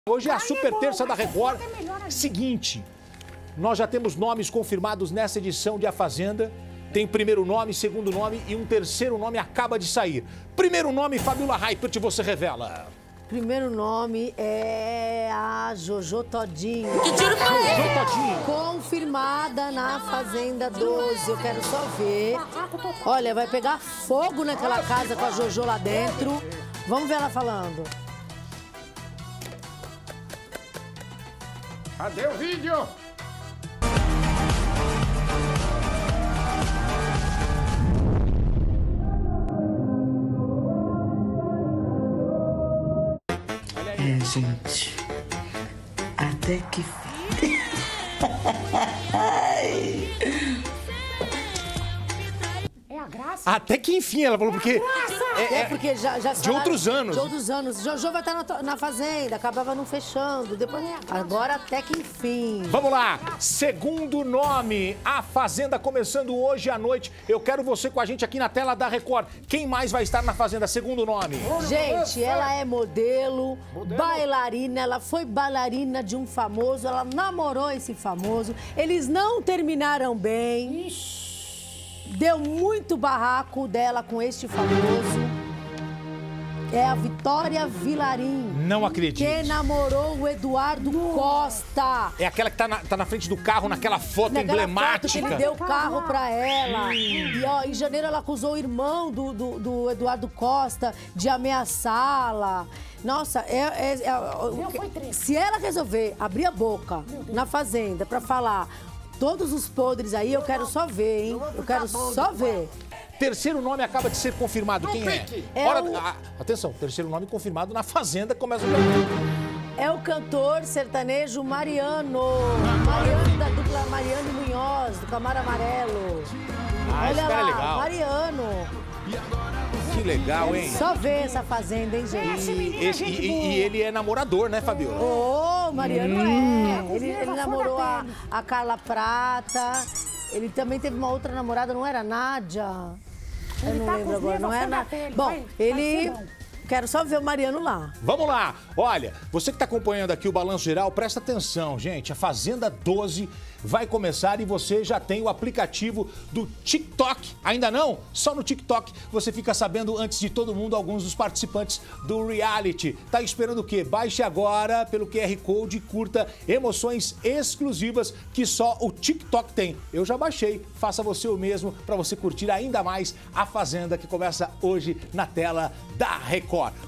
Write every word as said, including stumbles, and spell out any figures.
Hoje é a super terça da Record. Seguinte, nós já temos nomes confirmados nessa edição de A Fazenda. Tem primeiro nome, segundo nome e um terceiro nome acaba de sair. Primeiro nome, Fabiola Hypert, você revela. Primeiro nome é a Jojo Todinho. Que tiro foi esse? Jojo Todinho. Confirmada na Fazenda doze. Eu quero só ver. Olha, vai pegar fogo naquela casa com a Jojo lá dentro. Vamos ver ela falando. Cadê o vídeo? É, gente. Até que... É a graça? Até que enfim, ela falou, porque... É, é porque já, já de outros anos. De outros anos. Jojo vai estar na, na Fazenda, acabava não fechando. Depois, agora até que enfim. Vamos lá, segundo nome, A Fazenda começando hoje à noite. Eu quero você com a gente aqui na tela da Record. Quem mais vai estar na Fazenda? Segundo nome. Gente, ela é modelo, modelo, bailarina, ela foi bailarina de um famoso, ela namorou esse famoso. Eles não terminaram bem. Ixi. Deu muito barraco dela com este famoso. É a Vitória Vilarim. Não acredito. Que namorou o Eduardo Costa. É aquela que tá na, tá na frente do carro, naquela foto naquela emblemática. Foto que ele deu o carro pra ela. E ó, em janeiro ela acusou o irmão do, do, do Eduardo Costa de ameaçá-la. Nossa, é, é, é, é, se ela resolver abrir a boca na Fazenda pra falar todos os podres aí, eu quero só ver, hein? Eu quero só ver. Terceiro nome acaba de ser confirmado. Quem é? é Hora... o... ah, atenção, terceiro nome confirmado na Fazenda. Começa o... É o cantor sertanejo Mariano. Mariano da dupla Mariano e Munhoz, do Camaro Amarelo. Ah, olha esse cara lá, é legal. Mariano. Que legal, hein? Só ver essa Fazenda, hein, gente? E, esse, e, e ele é namorador, né, Fabiola? Ô, oh, Mariano hum. é. Ele, ele namorou a, a Carla Prata. Ele também teve uma outra namorada, não era Nádia? Eu não lembro agora, não é Nádia. Bom, ele... Quero só ver o Mariano lá. Vamos lá. Olha, você que está acompanhando aqui o Balanço Geral, presta atenção, gente. A Fazenda doze vai começar e você já tem o aplicativo do TikTok. Ainda não? Só no TikTok você fica sabendo antes de todo mundo alguns dos participantes do reality. Tá esperando o quê? Baixe agora pelo Q R Code e curta emoções exclusivas que só o TikTok tem. Eu já baixei. Faça você o mesmo para você curtir ainda mais a Fazenda que começa hoje na tela da Record.